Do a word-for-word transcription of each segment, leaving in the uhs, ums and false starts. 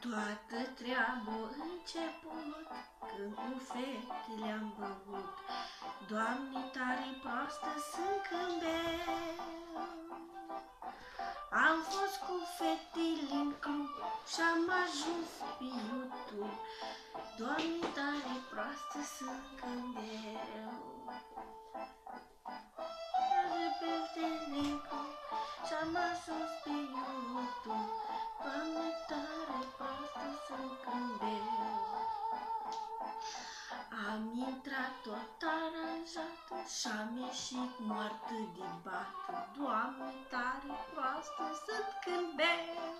Toată treaba a început când cu fetele am băut. Doamne, tare proastă sunt când beau. Am fost cu fetele în club și-am ajuns pe YouTube. Doamne, tare proastă sunt când beau. Și-am ajuns pe YouTube. Doamne, tare proastă sunt când beau. Am intrat tot aranjată și-am ieșit moartă de bată. Doamne, tare proastă sunt când beau.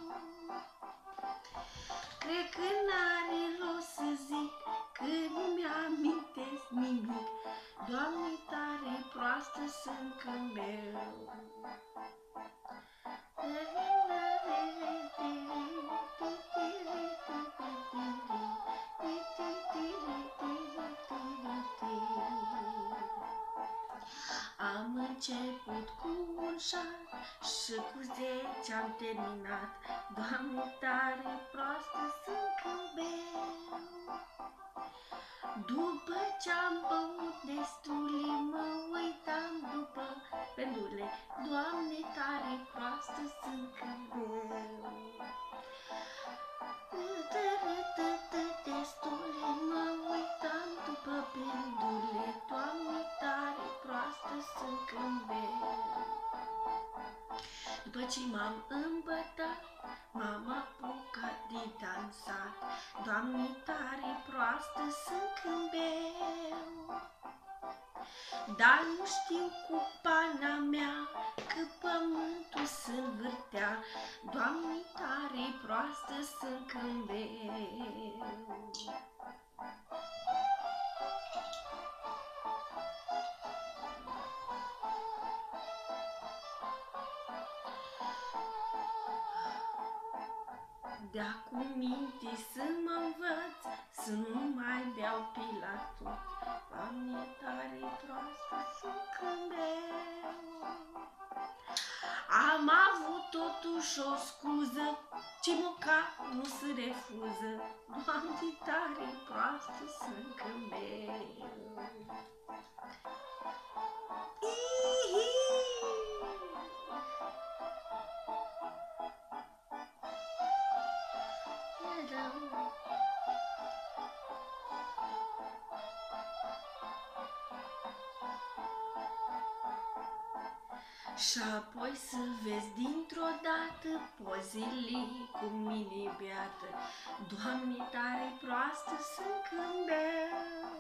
Cred că n-are rost să zic, că nu mi-amintesc nimic. Doamne, tare proastă sunt când beau. Am început cu un șar și cu zece am terminat. Doamne, tare proastă sunt când beau. După ce-am băut destule, mă uitam după pendule. Doamne, tare proastă sunt când beau. Destule, mă uitam după pendule. Doamne, tare proastă sunt când beau. După ce m-am îmbătat, m-am apucat de dansat. Doamne, tare proastă sunt când beau. Dar nu știu cu pana mea că pământul s-învârtea. Doamne, tare proastă sunt când beau. De-acum minte să mă învăț să nu mai beau pe la tot. Doamne, tare proastă sunt când beau. Am avut totuși o scuză, ce măcar nu se refuză. Doamne, tare proastă sunt când beau. Și apoi să vezi dintr-o dată pozele cu mine beată. Doamne, tare proastă sunt când beau.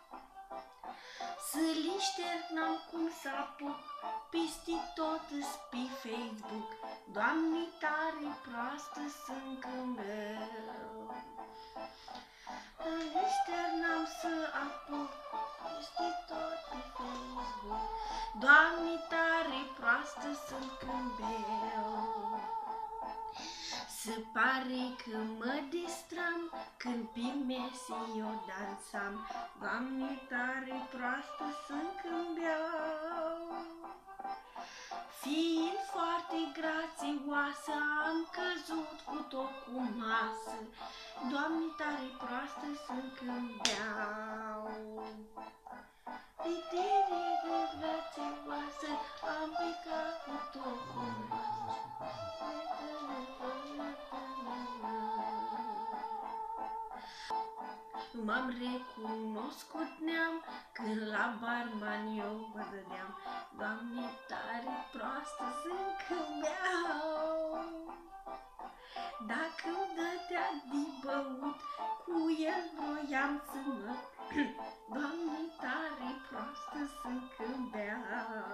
Să li șterg n-am cum să apuc, peste tot-s pe Facebook. Doamne, tare proastă sunt când beau. Să li șterg n-am să apuc, peste tot pe Facebook. Doamne, tare proastă sunt când beau. Se pare că mă distram când pe mese eu dansam. Doamne, tare proastă sunt când beau. Fiind foarte grațioasă, am căzut cu tot cu masă. Doamne, tare proastă sunt când beau. Ditire de grațioasă, am picat cu tot cu masă. M-am recunoscut neam când la barman eu mă dădeam. Doamne, tare proastă sunt când beau. Dacă-mi dădea de băut, cu el vroiam să mă. Doamne, tare proastă sunt când beau.